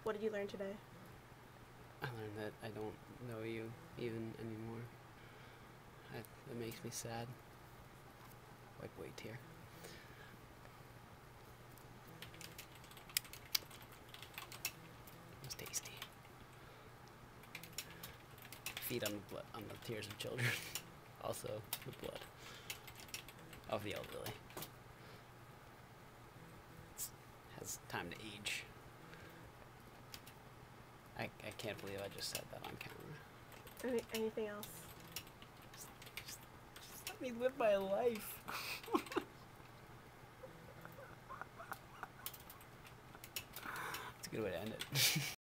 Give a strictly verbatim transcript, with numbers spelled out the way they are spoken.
What did you learn today? I learned that I don't know you even anymore. I, it makes me sad. Wipe away a tear. It was tasty. Feed on the blood, on the tears of children. Also, the blood of the elderly. It has time to age. I, I can't believe I just said that on camera. Any, anything else? Just, just, just let me live my life. It's a good way to end it.